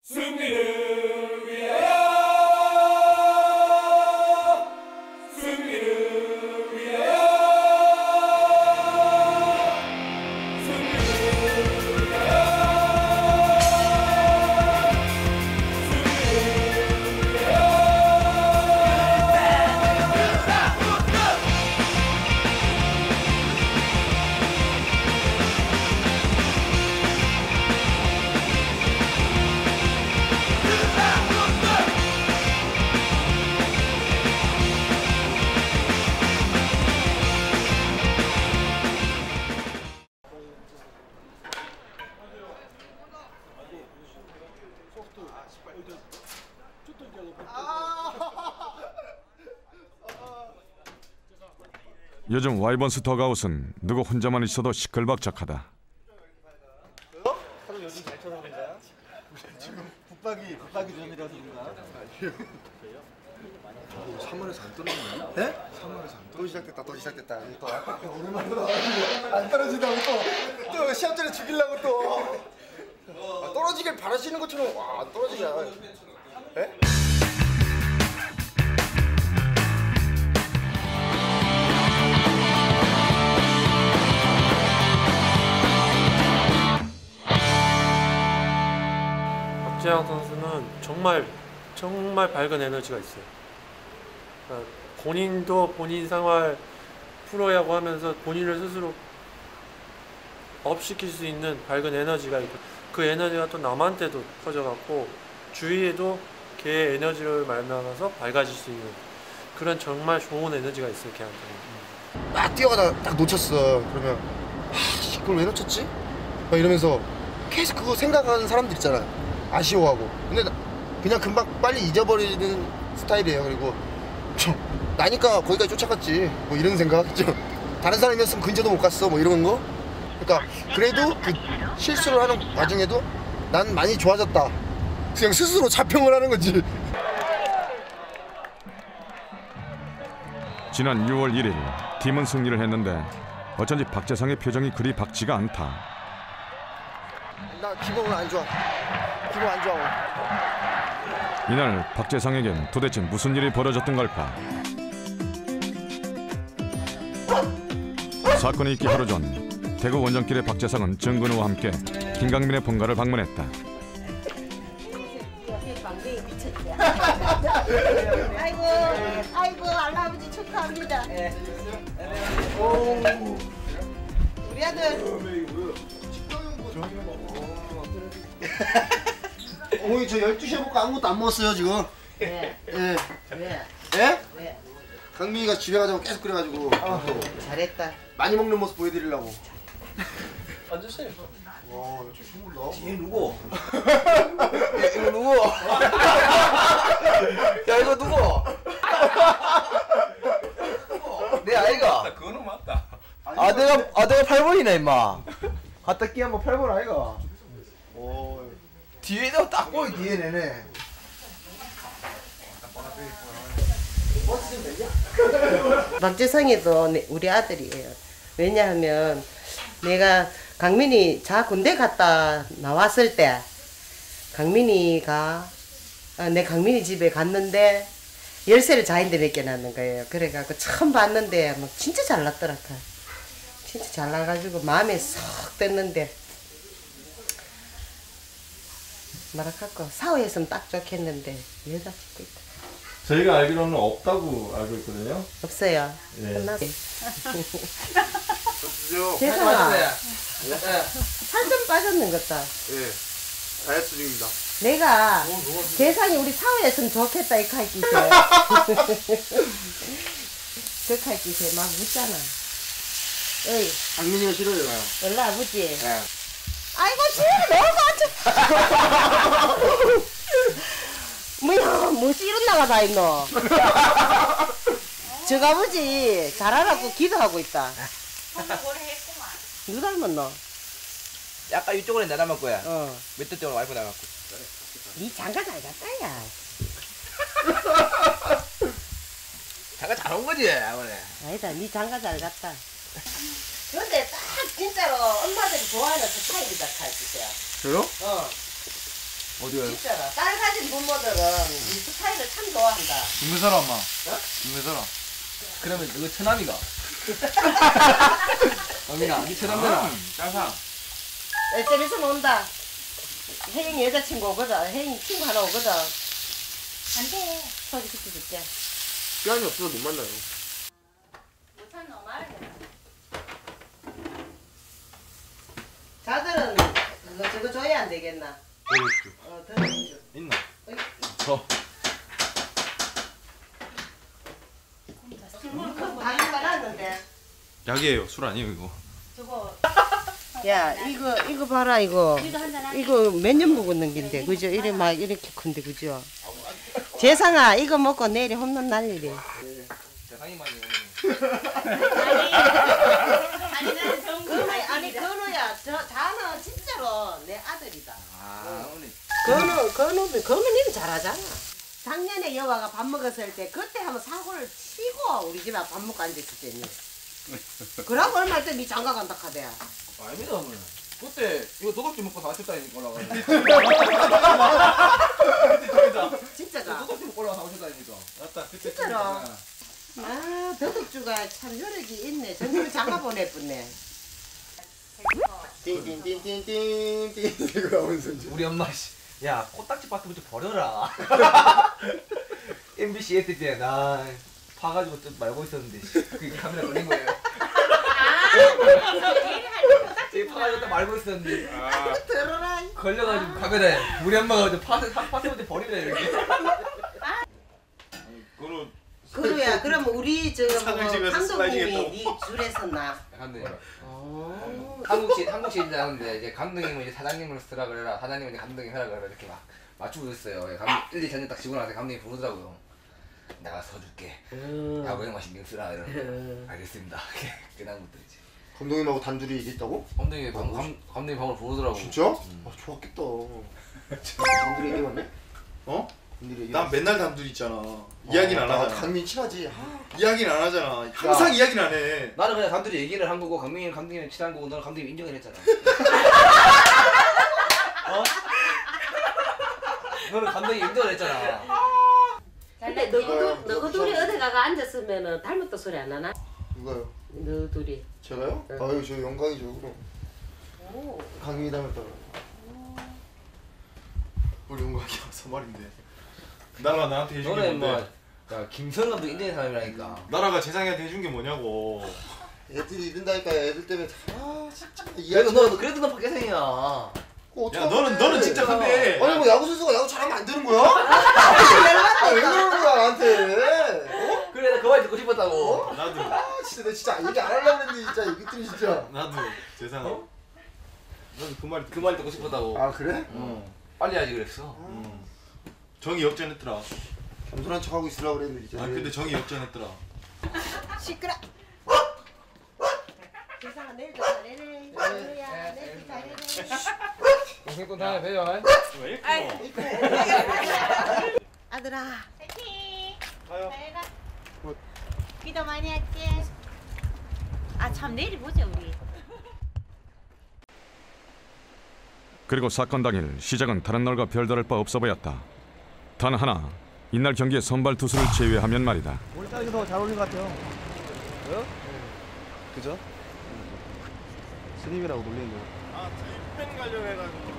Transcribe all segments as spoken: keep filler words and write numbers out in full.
승리를 위하여, 승리를 위하여, 승리를 위하여, 승리를 위하여. 요즘 와이번스 더가웃은 누구 혼자만 있어도 시끌벅적하다. 어? 하루 요즘 잘 쳐다본다. 지금 붙박이 붙박이 전이라서 그런가? 삼 월에서 안 떨어지나요? 네? 삼 월에서 안 또 시작됐다. 또 시작됐다. 또 오랜만에 나와가지고 안 떨어진다고 또, 또 시합 전에 죽이려고 또 아, 떨어지길 바라시는 것처럼 와 안 떨어지냐? 예? 박재영 선수는 정말 정말 밝은 에너지가 있어요. 그러니까 본인도 본인 생활 프로야구 하면서 본인을 스스로 업시킬 수 있는 밝은 에너지가 있고, 그 에너지가 또 남한테도 퍼져갖고 주위에도 걔의 에너지를 말미암아서 밝아질 수 있는 그런 정말 좋은 에너지가 있어요, 걔한테는. 막 뛰어가다 딱 놓쳤어. 그러면 하, 그걸 왜 놓쳤지? 막 이러면서 계속 그거 생각하는 사람들 있잖아. 아쉬워하고. 근데 나, 그냥 금방 빨리 잊어버리는 스타일이에요. 그리고 나니까 거기까지 쫓아갔지. 뭐 이런 생각. 다른 사람이었으면 근처도 못 갔어. 뭐 이런 거. 그러니까 그래도 그 실수를 하는 와중에도 난 많이 좋아졌다. 그냥 스스로 자평을 하는 거지. 지난 유월 일일 팀은 승리를 했는데 어쩐지 박재상의 표정이 그리 밝지가 않다. 나 기분 안 좋아. 기분 안 좋아. 이날 박재상에겐 도대체 무슨 일이 벌어졌던 걸까? 사건이 있기 하루 전 대구 원정길의 박재상은 정근우와 함께 김강민의 본가를 방문했다. 아이고, 아이고, 할아버지 축하합니다. 우리 아들. 어머니 저 열두 시에 먹고 아무것도 안 먹었어요 지금. 네. 예. 왜? 예? 왜? 강민이가 집에 가자고 계속 그래가지고 어, 잘했다. 많이 먹는 모습 보여드리려고. 앉으세요. 와, 저 처음 본다. 뒤에 누구? 야, 이거 누구? 야, 이거 누구? 내 아이가. 그거는 맞다. 아, 내가 아 내가 팔 번이네 임마. 갖다 끼 한번 팔 번 아이가. 오. 뒤에도 딱 보이 뒤에 내네. 박재성이도 우리 아들이에요. 왜냐하면 내가 강민이 자 군대 갔다 나왔을 때 강민이가 아, 내 강민이 집에 갔는데 열쇠를 자인데 맡겨놨는 거예요. 그래가지고 처음 봤는데 막 진짜 잘났더라. 진짜 잘나가지고 마음에 쏙 뺐는데 말아갖고 사회에서는 딱 좋겠는데 여자 찍고 있다. 저희가 알기로는 없다고 알고 있거든요. 없어요. 예. 끝났어요. 주세요. 재성아, 살 좀 빠졌는 것 같다. 예. 다이어트 중입니다. 내가 재상이 우리 사회였으면 좋겠다 이 칼기세. 그 칼기세 막 묻잖아. 어이, 강민이가 싫어요. 얼라 아버지. 예. 아이고 지금 너무 아주. 뭐야, 무엇이 이런 나가다 있노? 저 아버지 잘하라고 기도하고 있다. 누 닮았노? 약간 이쪽으로 내 닮을 거야. 어. 몇 대 쪽으로 와이프 닮았고. 니 장가 잘 갔다 야. 장가 잘 온 거지, 아버지. 아니다, 니 장가 잘 갔다. 근데 딱 진짜로 엄마들이 좋아하는 그 타입이다, 타입이야. 저요? 어. 어디가요? 진짜로. 딸 가진 부모들은 이 스타일을 참 좋아한다. 김매사라 엄마. 김매사라. 그러면 이거 처남이가. 어민아, 니 처남잖아. 짜상. 좀 있으면 온다. 혜영이 여자친구 오거든. 혜영이 친구 하나 오거든. 안 돼. 소개시켜줄게. 시간이 없어서 못 만나요. 못한 너 말해. 자들은 그거 저거 줘야 안 되겠나? 들어주죠. 어, 들어줘. 있나? 저. 다 깔았는데. 약이에요. 술 아니에요 이거. 저거. 야, 이거 이거 봐라 이거. 이거 몇 년 묵었는 긴데, 그죠? 이래 막 이렇게 큰데, 그죠? 재상아, 이거 먹고 내일 홈런 날리래. 재상이만 아니, 아니, 건우야, 저 자는 진짜로 내 아들이다. 아, 어머니. 건우, 건우도 건우님 잘하잖아. 작년에 여와가 밥 먹었을 때 그때 한번 사고를 치고 우리 집에 밥 먹고 앉았었더니. 그러고 얼마 전에 니 장가 간다 카대. 아닙니다, 어머니. 그때 이거 도덕지 먹고 사오셨다니까 올라가지고. 진짜가. 도덕지 먹고 올라가 사오셨다니까. 맞다. 그때 진짜로. 아, 더덕주가 참 효력이 있네. 전부 장가 보낼 뻔네. 띵띵띵띵띵띵 이거 나오면서 이제. 우리 엄마 씨, 야 코딱지 박스부터 버려라. 엠비씨 했을 때 나 파가지고 좀 말고 있었는데 그 카메라 걸린 거예요. 제 파가지고 딱 말고 있었는데 들어라. 걸려가지고 카메라에 우리 엄마가 저 파스 파스부터 버리래 이렇게. 그거는 그루야, 그럼 우리 저 뭐, 상을 찍어서 감독님이 슬라이딩 네 줄에 섰나? 감독님. 어. 한국시 한국시 하는데 이제 감독님은 이제 사장님을 쓰라 그래라. 사장님은 이제 감독님 하라 그래라 이렇게 막 맞추고 있어요. 감독 일, 이 전에 딱 지고 나서 감독님이 부르더라고요. 내가 서줄게. 야구 형만 신경 쓰라 이러는 거. 알겠습니다. 그다음부터 이제. 감독님하고 단둘이 얘기했다고? 감독님이 방, 감, 감독님 방으로 부르더라고. 진짜? 음. 아 좋았겠다. 단둘이 얘기해봤네? 어? 단둘이 얘기. 난 맨날 단둘이 있잖아. 이야기는 안 하잖아. 강민 친하지. 아, 이야기는 안 하잖아. 항상 이야기는 안 해. 나는 그냥 감독이 얘기를 한 거고 감독님 감독님은 친한 거고 너는 감독님 인정을 했잖아. 어? 너는 감독님 인정을 했잖아. 근데 너희들 너희 둘이 어디 가가 앉았으면은 닮았다 소리 안 하나? 누가요? 너 둘이. 제가요? 네. 아유 저 영광이죠. 그럼. 오. 강민이 닮았다고. 우리 영광이 와서 말인데. 나라가 나한테 해준 게 너는 뭔데? 뭐, 야 김선 감독 인정한 사람이라니까. 나라가 재상이한테 해준 게 뭐냐고. 애들이 이른다니까 애들 때문에 아 진짜 그래도 이해하지. 너 그래도 너 박혜성이야. 어떡해. 야 너는 너는 진짜 근데. 아니 뭐 야구 선수가 야구 잘하면 안 되는 거야? 아, 왜 그러는 거야 나한테? 어? 그래 나 그 말 듣고 싶었다고. 나도 아 진짜 내 진짜 얘기 안 하려고 했는데 진짜 이것들이 진짜. 나도 재상아. 어? 나도 그 말. 그 말 듣고 싶었다고. 아 그래? 어. 빨리 하지 그랬어. 음. 정이 역전했더라. 겸손한 척하고 있으려고 그랬는데 진짜. 아 근데 정이 역전했더라. 시끄러. 세상아 내일도 잘해래. 건우야 내일도 잘해래. 동생돈 다음에 배워. 왜 이렇게? 아들아. 파이팅! 가요. 잘해라. 뭐. 기도 많이 할게. 아 참 내일 보자 우리. 그리고 사건 당일 시작은 다른 날과 별다를 바 없어 보였다. 단 하나, 이날 경기의 선발 투수를 제외하면 말이다. 우리 딸이 더 잘 어울린 것 같아요. 왜요? 그죠? 스님이라고 놀리는 거. 아 팬 가려고 해가지고.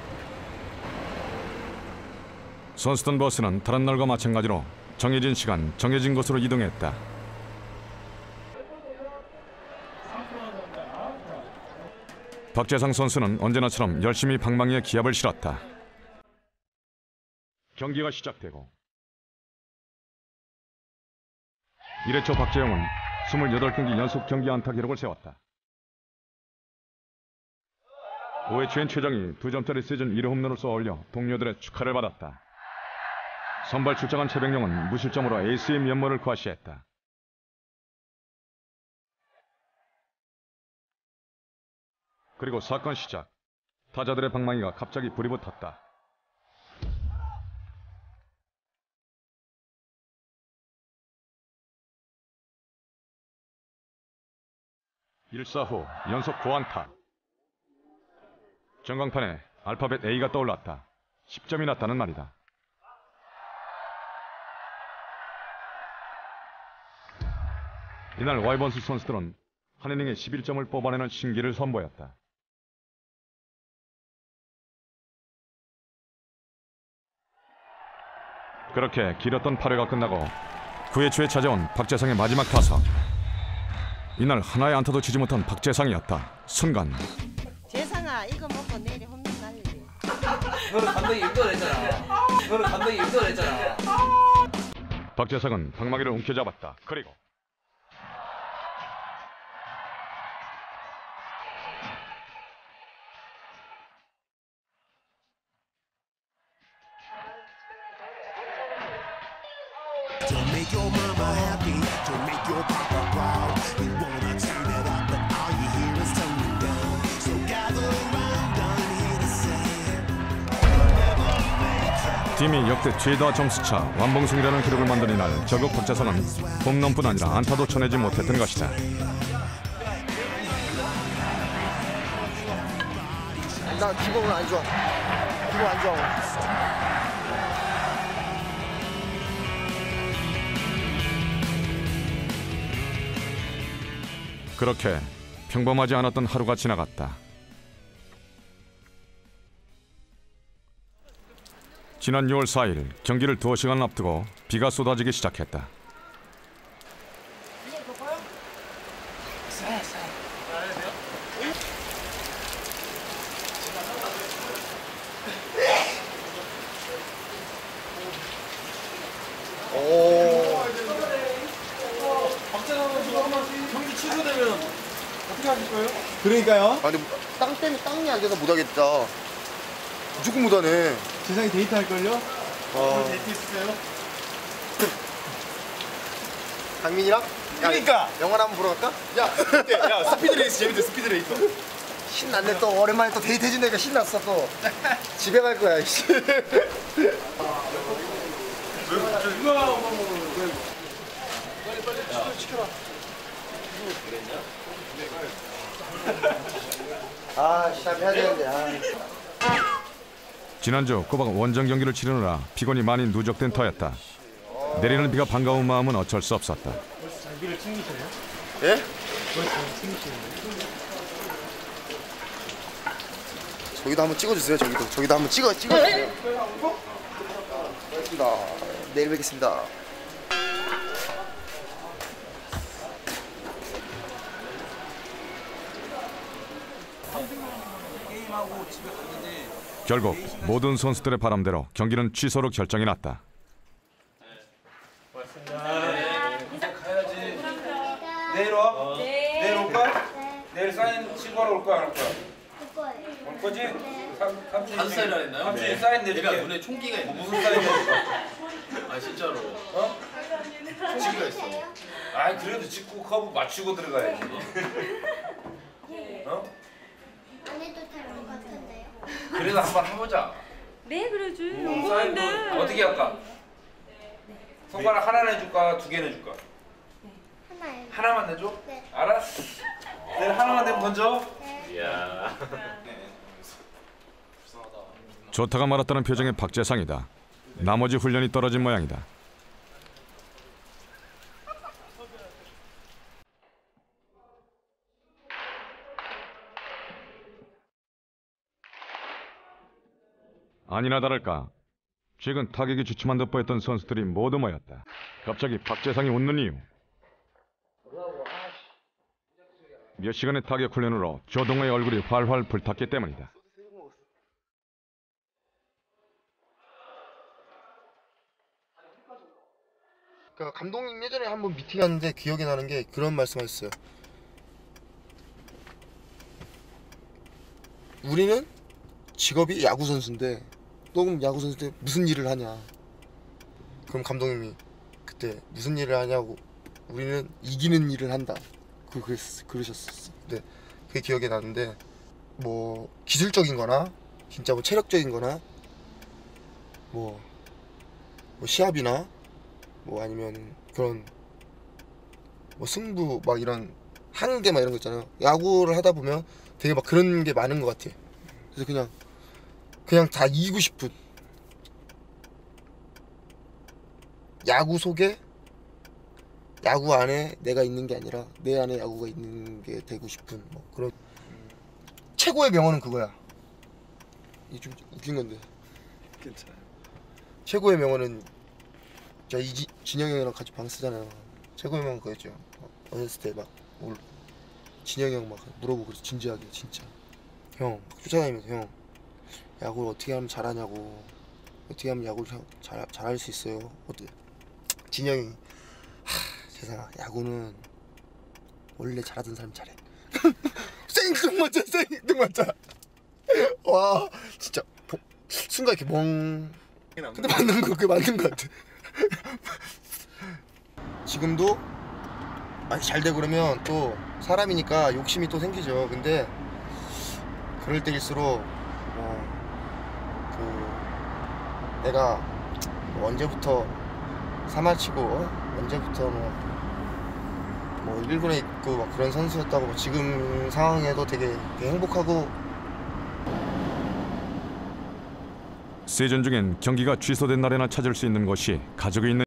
선수단 버스는 다른 날과 마찬가지로 정해진 시간, 정해진 곳으로 이동했다. 박재상 선수는 언제나처럼 열심히 방망이에 기합을 실었다. 경기가 시작되고 일 회 초 박재영은 이십팔 경기 연속 경기 안타 기록을 세웠다. 오 회 초엔 최정이 두 점짜리 시즌 일 호 홈런을 쏘아 올려 동료들의 축하를 받았다. 선발 출장한 최백령은 무실점으로 에이스의 면모를 과시했다. 그리고 사건 시작. 타자들의 방망이가 갑자기 불이 붙었다. 일 사 후 연속 고안타. 전광판에 알파벳 A가 떠올랐다. 십 점이 났다는 말이다. 이날 와이번스 선수들은 한 이닝에 십일 점을 뽑아내는 신기를 선보였다. 그렇게 길었던 팔 회가 끝나고 구 회 초에 찾아온 박재상의 마지막 타석. 이날 하나의 안타도 치지 못한 박재상이었다. 순간 재상아 이거 먹고 내일 홈런 날래. 너는 감독이 일도 했잖아. 너는 감독이 일도 했잖아. 박재상은 방망이를 움켜잡았다. 그리고 팀이 역대 최다 점수차 완봉승이라는 기록을 만든 이날 결국 박재상은 홈런뿐 아니라 안타도 쳐내지 못했던 것이다. 나 기분은 안 좋아. 기분 안 좋아. 그렇게 평범하지 않았던 하루가 지나갔다. 지난 유월 사일 경기를 두어 시간 앞두고 비가 쏟아지기 시작했다. 오. 박재상 선수 경기 취소되면 어떻게 하실 거예요? 그러니까요. 아 근데 땅 때문에 땅이 안 돼서 못 하겠다. 무조건 못 하네. 재상이 데이트 할걸요? 어. 데이트 있으세요? 강민이랑? 그러니까! 영화나 한번 보러 갈까? 야, 어때? 야, 스피드 레이스 재밌대, 스피드 레이스. 신났네 또. 오랜만에 또 데이트 해준다니까 신났어 또. 집에 갈 거야 이씨. 누가 아 시합 해야 되는데. 아. 지난주 꼬박 원정 경기를 치르느라 피곤이 많이 누적된 터였다. 내리는 비가 반가운 마음은 어쩔 수 없었다. 장비를 챙기시네요? 예? 저기도 한번 찍어주세요. 저기도 저기도 한번 찍어 찍어주세요. 고맙습니다. 내일 뵙겠습니다. 결국 모든 선수들의 바람대로 경기는 취소로 결정이 났다. 내일 와? 네. 내일 올까? 네. 내일 사인 친구하러 올 거야, 안 올 거야? 올 거예요. 올 거지? 네. 삼, 삼촌이 한 사인을 했나요? 삼촌이 네. 사인 내줄게. 내가 눈에 총기가 있는. 뭐 무슨 사인 내줄까? 아 진짜로. 어? 총기가 있어. 아 그래도 직구 커브 맞추고 들어가야지. 어? 안 해도 될 것 같은데요? 그래도 한번 해보자. 네 그러지. 어, 사인도 어떻게 할까? 손가락 하나 내줄까? 두 개 내줄까? 하나요. 하나만 내줘? 네. 알았어. 내일 하나만 내면 던져. 네. 이야. 좋다가 말았다는 표정의 박재상이다. 나머지 훈련이 떨어진 모양이다. 아니나 다를까 최근 타격이 주춤한 듯 보였던 선수들이 모두 모였다. 갑자기 박재상이 웃는 이유. 몇 시간의 타격 훈련으로 조동호의 얼굴이 활활 불탔기 때문이다. 그러니까 감독님 예전에 한번 미팅하는데 기억이 나는 게 그런 말씀하셨어요. 우리는 직업이 야구 선수인데 너 그럼 야구 선수 때 무슨 일을 하냐? 그럼 감독님이 그때 무슨 일을 하냐고 우리는 이기는 일을 한다. 그 그랬, 그러셨었어. 근데 그게 기억이 나는데 뭐 기술적인거나 진짜 뭐 체력적인거나 뭐, 뭐 시합이나 뭐 아니면 그런 뭐 승부 막 이런 하는데 막 이런 거 있잖아요. 야구를 하다 보면 되게 막 그런 게 많은 것 같아. 그래서 그냥 그냥 다 이기고 싶은 야구 속에 야구 안에 내가 있는 게 아니라 내 안에 야구가 있는 게 되고 싶은 뭐 그런 최고의 명언은 그거야. 이 좀 웃긴 건데. 괜찮아요. 최고의 명언은 저 이지 진영이 형이랑 같이 방 쓰잖아요. 최고의 명언 그거였죠. 어렸을 때 막 진영이 형 막 물어보고 그래서 진지하게 진짜 형 쫓아다니면서 형 야구를 어떻게 하면 잘하냐고 어떻게 하면 야구를 잘 잘할 수 있어요. 어때? 진영이 하 세상아 야구는 원래 잘하던 사람이 잘해. 생뚱맞아 생뚱맞아. 와 진짜 보, 순간 이렇게 멍. 근데 맞는 거 그게 맞는 거 같아. 지금도 아니 잘 되고 그러면 또 사람이니까 욕심이 또 생기죠. 근데 그럴 때일수록 어, 그 내가 뭐 언제부터 사마치고 어? 언제부터 뭐, 뭐 일 군에 있고 막 그런 선수였다고 뭐 지금 상황에도 되게, 되게 행복하고. 시즌 중엔 경기가 취소된 날에나 찾을 수 있는 곳이 가족이 있는